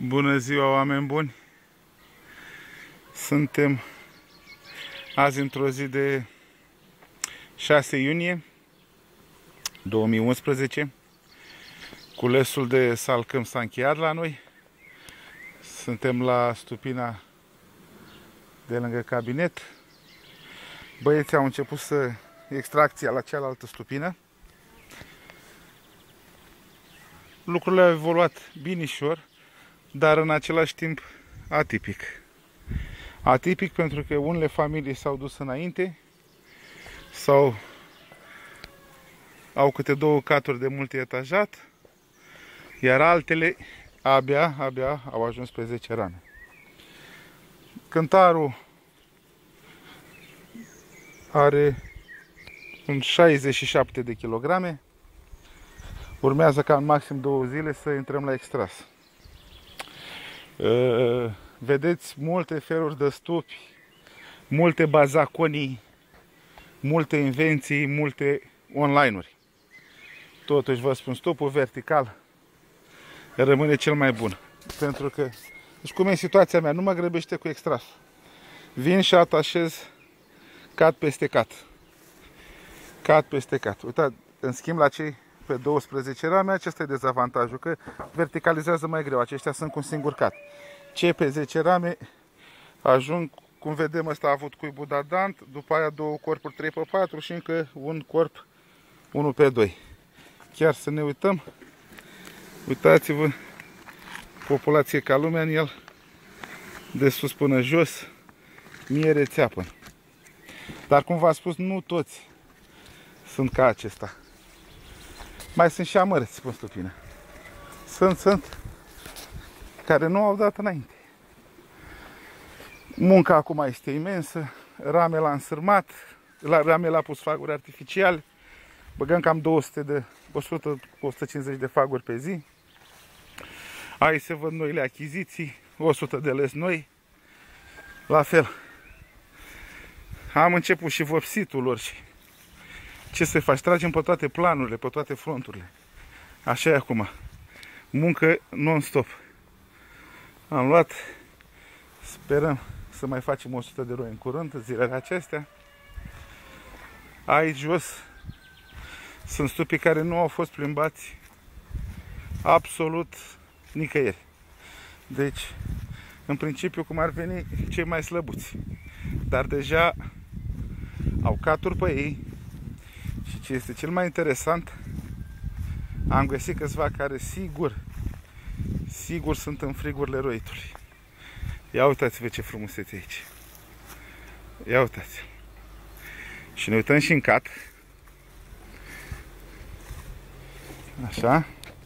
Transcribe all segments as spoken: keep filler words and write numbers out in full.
Bună ziua, oameni buni! Suntem azi într-o zi de șase iunie două mii unsprezece. Culesul de salcâm s-a încheiat la noi. Suntem la stupina de lângă cabinet. Băieții au început să extracția la cealaltă stupină. Lucrurile au evoluat binișor, dar în același timp atipic. Atipic pentru că unele familii s-au dus înainte sau au câte două caturi de multietajat, iar altele abia, abia au ajuns pe zece rame. Cântarul are un șaizeci și șapte de kilograme. Urmează ca în maxim două zile să intrăm la extras. Vedeți multe feluri de stupi, multe bazaconii, multe invenții, multe online-uri. Totuși vă spun, stupul vertical rămâne cel mai bun. Pentru că, deci cum e situația mea, nu mă grăbește cu extras. Vin și atașez cat peste cat. Cat peste cat. Uitați, în schimb la cei pe douăsprezece rame, acesta e dezavantajul, că verticalizează mai greu. Aceștia sunt cu un singur cat. Cei pe zece rame ajung, cum vedem, ăsta a avut cuibul dadant, după aia două corpuri trei pe patru și încă un corp unu pe doi. Chiar să ne uităm, uitați-vă, populație ca lumea în el, de sus până jos, miere țeapă. Dar cum v-am spus, nu toți sunt ca acesta. Mai sunt și amărăți pe stupină. Sunt, sunt, care nu au dat înainte. Munca acum este imensă, rame l-a însârmat, la rame l-a pus faguri artificiale, băgăm cam două sute de, o sută - o sută cincizeci de faguri pe zi. Aici se văd noile achiziții, o sută de lăzi noi, la fel. Am început și vopsitul lor și ce să faci, tragem pe toate planurile, pe toate fronturile. Așa e acum, muncă non-stop. Am luat, sperăm să mai facem o sută de roi în curând, zilele acestea. Aici jos sunt stupii care nu au fost plimbați absolut nicăieri. Deci, în principiu, cum ar veni, cei mai slăbuți. Dar deja au caturi pe ei. Și ce este cel mai interesant, am găsit câțiva care sigur Sigur sunt în frigurile roitului. Ia uitați-vă ce frumusețe aici. Ia uitați. Și ne uităm și în cat. Așa.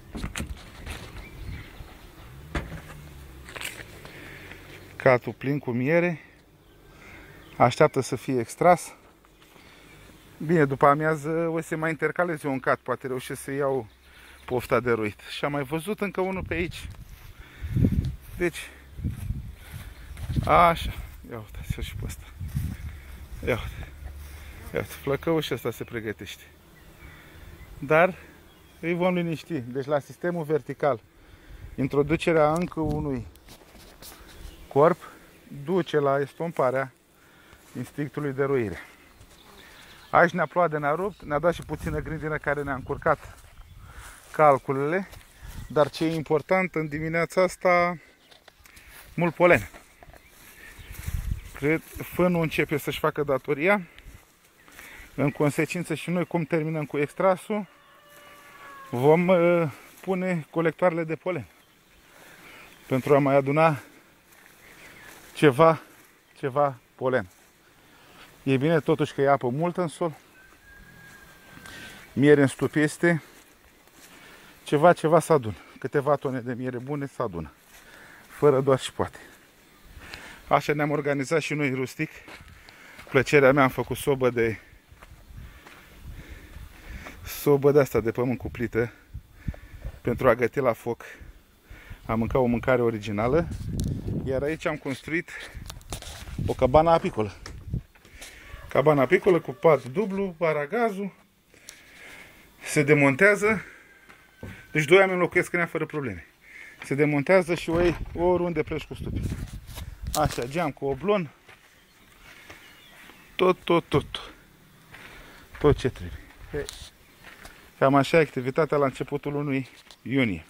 Catul plin cu miere. Așteaptă să fie extras. Bine, după amiază o să mai intercalez eu un cat. Poate reușesc să iau pofta de roit. Și am mai văzut încă unul pe aici. Deci, așa. Ia uitați-o și pe ăsta. Ia uite. Ia uite, flăcăul și ăsta se pregătește. Dar îi vom liniști. Deci la sistemul vertical, introducerea încă unui corp duce la estomparea instinctului de roire. Aici ne-a plouat de ne-a rupt, ne-a dat și puțină grindină care ne-a încurcat calculele, dar ce e important în dimineața asta, mult polen. Cred, fânul începe să-și facă datoria. În consecință și noi, cum terminăm cu extrasul, vom uh, pune colectoarele de polen pentru a mai aduna ceva, ceva polen. E bine totuși că e apă multă în sol, miere în stup este, ceva, ceva să adună. Câteva tone de miere bune să adună. Fără doar și poate. Așa ne-am organizat și noi rustic. Plăcerea mea, am făcut sobă de sobă de asta de pământ cu plită pentru a găti la foc. Am mâncat o mâncare originală. Iar aici am construit o cabană apicolă. Cabana apicolă cu pat dublu, aragazul. Se demontează. Deci doi oameni locuiesc în ea fără probleme. Se demontează și o iei oriunde pleci cu stupii. Așa, geam cu oblon. Tot, tot, tot. Tot ce trebuie. Cam așa e activitatea la începutul lunii iunie.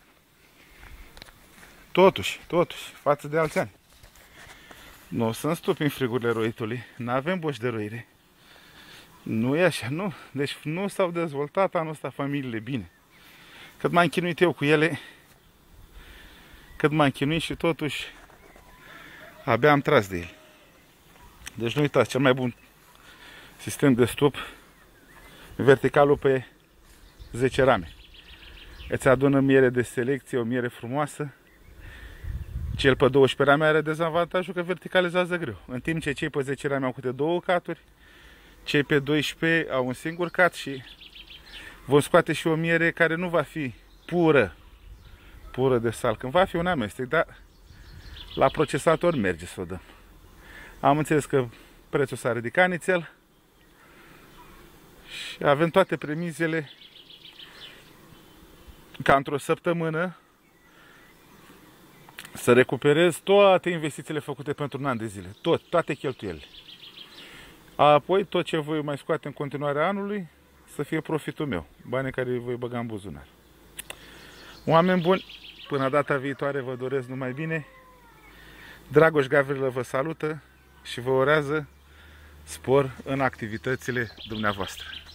Totuși, totuși, față de alți ani, nu sunt stupi în frigurile roitului, nu avem boși de roire. Nu e așa, nu. Deci nu s-au dezvoltat anul ăsta familiile bine. Cât m-am chinuit eu cu ele, cât m-am chinuit și totuși abia am tras de ele. Deci nu uitați, cel mai bun sistem de stup, verticalul pe zece rame. Îți adună miere de selecție, o miere frumoasă. Cel pe douăsprezece rame are dezavantajul că verticalizează greu. În timp ce cei pe zece rame au câte două caturi, cei pe doisprezece au un singur cat și vom scoate și o miere care nu va fi pură, pură de sal, când va fi un amestec, dar la procesator merge să o dăm. Am înțeles că prețul s-a ridicat nițel și avem toate premizele ca într-o săptămână să recuperez toate investițiile făcute pentru un an de zile. Tot, toate cheltuielile. Apoi, tot ce voi mai scoate în continuarea anului, să fie profitul meu. Banii care îi voi băga în buzunar. Oameni buni, până data viitoare vă doresc numai bine. Dragoș Gavrilă vă salută și vă urează spor în activitățile dumneavoastră.